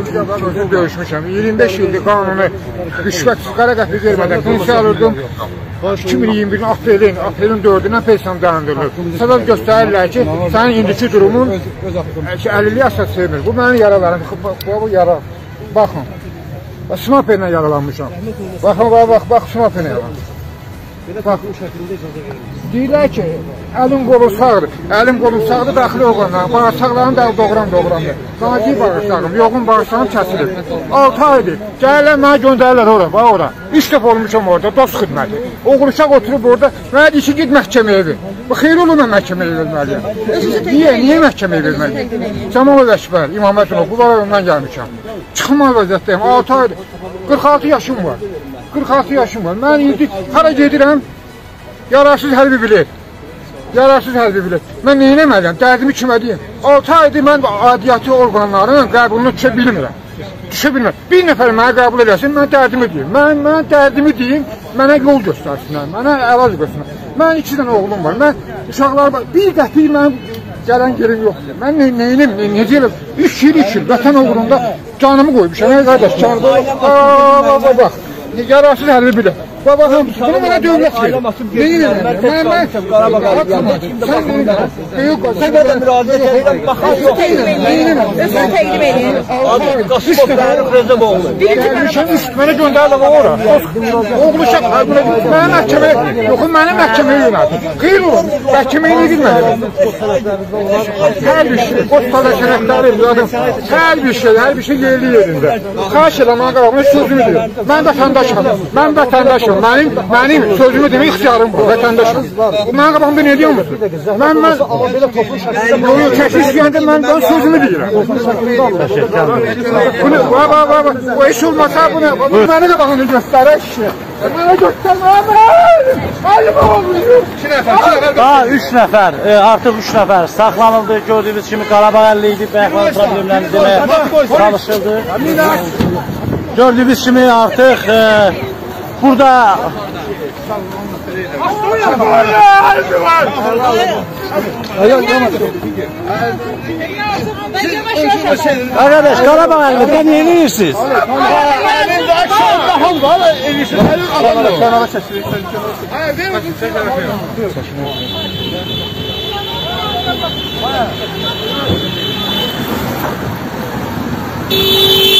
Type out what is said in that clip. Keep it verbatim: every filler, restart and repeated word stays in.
Özür döyüşmüşəm. iyirmi beş ildir qanunu rüşvət qara qəpik vermədən pensiya alırdım. iki min iyirmi birin aprelin, aprelin dördündən pensiyam dayandırılır. Səbəb göstərirlər ki, sənin indiki durumun əlillik əsas sevmir. Bu mənim yaralarım, bu yara. Baxın, smaperlə yaralanmışam. Baxın, bax, bax, smaperlə yaralanmışam. Bax, deyirlər ki, əlim qolum sağdır, əlim qolum sağdır, daxili orqanlar, bağırsaqlarım da doğram doğramdır. Qanacı bağırsağım, yoğun bağırsağım kəsilir. altı aydır, gəlirlər mənə göndərirlər ora, bax ora. üç dəfə olmuşam orada, dost xidməti. Oğul uşaq oturub orada, mənə deyir ki, git məhkəməyə ver. Bu xeyli olur mən məhkəməyə verməliyəm. Niyə, niyə məhkəməyə verməliyəm? Cəmal Vəşbər, İmamətullah, bu varayondan gəlmişəm. Çıxılmaz vəziyyətdəyim, altı aydır, qırx altı yaşım var. qırx altı yaşım var. Mən indi hara gedirəm, yararsız hərbi bilet. Yararsız hərbi bilet. Mən nə eləməliyəm, dərdimi kimə deyim? altı aydır mən adiyyatı orqanların qəbulunu düşə bilmirəm. Düşə bilmirəm. Bir nəfər mənə qəbul eləsin, mən dərdimi deyim. Mən, mən dərdimi deyim, mənə yol göstərsinlər, mənə əlac göstərsinlər. Mən iki dənə oğlum var, mən uşaqlar var, bir qəpik mənim gələn yerim yoxdur. Mən nə, neyim, ne, necə eləm? Üç il, üç il, vətən uğrunda canımı qoymuşam. Ey qardaş, canımı qoymuşam. Bax, yararsız hərbi bilet. Baba, bunu mənə dövlət verir. Neyin edirəm? Mən, mən, sən neyin edirəm? Sən qədər müraciət edirəm, baxaq yox. Neyin edirəm? Özünü təqdim edin. Adı Qasımov Fəhri Xrəzəboğlu. Mənə göndərdim ora. Oğlu uşaq, mənə məhkəməyə, yoxun mənə məhkəməyə yönəldim. Xeyr olun, məhkəməyə nə girmədim? Hər bir şey, qoçtada sənətləri, hər bir şey, hər bir şey yerli yerində. Xahiş edəm, mənə qarabına sözümü deyir. Mən vətəndaşam, mən vətəndaşam. Mənim, mənim sözümü demək ixtiyarım var, vətəndaşım. Mənim qabağımda nə deyəm musun? Mən, mən, yolu kəşif istəyəndə mən sözümü deyirəm. Bunu, va, va, va, o iş olmasa bunu, bunu mənə qabağını göstərək. Mənə göstərməm, mənim olmuyor. İki nəfər, iki nəfər. Daha üç nəfər, e, artıq üç nəfər saxlanıldı. Gördüyünüz kimi Qarabağ əlli idi, bəyəklər problemlərini demək çalışıldı. Gördüyünüz kimi artıq e, burada arkadaş Qarabağ əlində nə edirsiniz? Kenara